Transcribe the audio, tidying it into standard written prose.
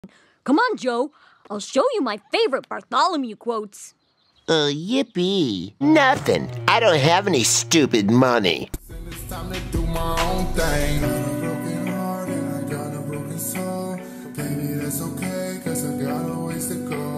Come on, Joe. I'll show you my favorite Bartholomew quotes. Yippee. Nothing. I don't have any stupid money. It's time to do my own thing. Got a broken heart and I got a broken soul. Baby, that's okay, cause I got a ways to go.